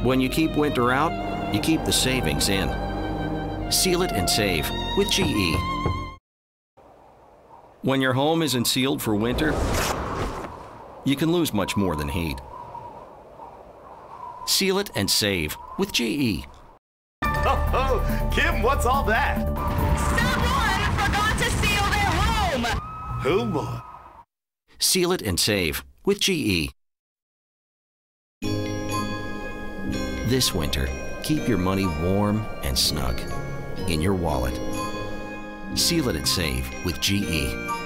When you keep winter out, you keep the savings in. Seal it and save with GE. When your home isn't sealed for winter, you can lose much more than heat. Seal it and save with GE. Oh, Kim, what's all that? Someone forgot to seal their home! Oh, boy. Seal it and save with GE. This winter, keep your money warm and snug in your wallet. Seal it and save with GE.